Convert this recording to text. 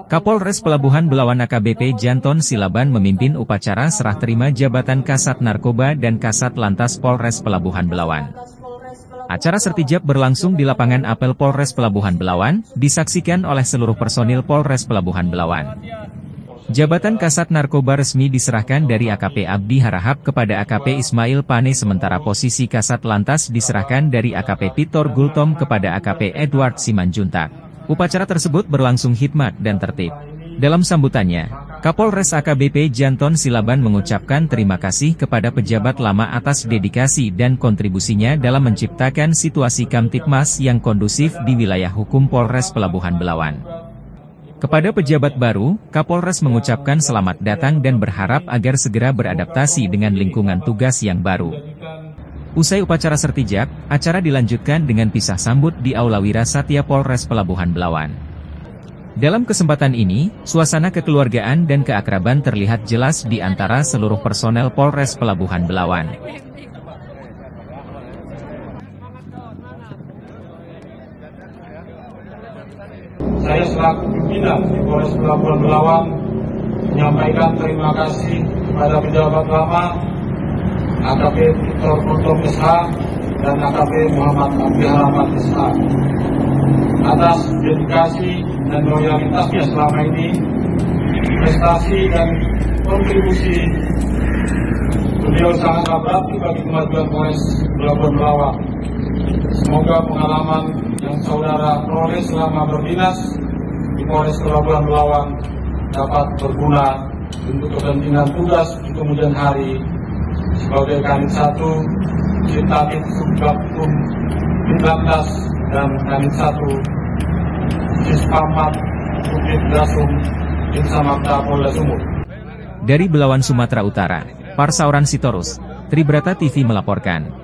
Kapolres Pelabuhan Belawan AKBP Janton Silaban memimpin upacara serah terima jabatan Kasat Narkoba dan Kasat Lantas Polres Pelabuhan Belawan. Acara sertijab berlangsung di lapangan apel Polres Pelabuhan Belawan, disaksikan oleh seluruh personil Polres Pelabuhan Belawan. Jabatan Kasat Narkoba resmi diserahkan dari AKP Abdi Harahap kepada AKP Ismail Pane, sementara posisi Kasat Lantas diserahkan dari AKP Pitor Gultom kepada AKP Edward Simanjuntak. Upacara tersebut berlangsung hikmat dan tertib. Dalam sambutannya, Kapolres AKBP Janton Silaban mengucapkan terima kasih kepada pejabat lama atas dedikasi dan kontribusinya dalam menciptakan situasi Kamtipmas yang kondusif di wilayah hukum Polres Pelabuhan Belawan. Kepada pejabat baru, Kapolres mengucapkan selamat datang dan berharap agar segera beradaptasi dengan lingkungan tugas yang baru. Usai upacara sertijab, acara dilanjutkan dengan pisah sambut di Aula Wira Satya Polres Pelabuhan Belawan. Dalam kesempatan ini, suasana kekeluargaan dan keakraban terlihat jelas di antara seluruh personel Polres Pelabuhan Belawan. Saya selaku pimpinan di Polres Pelabuhan Belawan menyampaikan terima kasih kepada pejabat lama AKP Pitor Gultom SH dan AKP Muhammad Abdi Harahap SH atas dedikasi dan loyalitasnya selama ini, prestasi dan kontribusi beliau sangatlah berarti bagi kemajuan Polres Pelabuhan Belawan. Semoga pengalaman yang saudara peroleh selama berdinas di Polres Pelabuhan Belawan dapat berguna untuk kepentingan tugas di kemudian hari sebagai Kanit 1, Sintatit Subgaptum 19 dan Kanit 1, Sispamat Bukit Dasum Insamapta Polda Sumut. Dari Belawan, Sumatera Utara, Parsauran Sitorus, Tribrata TV melaporkan.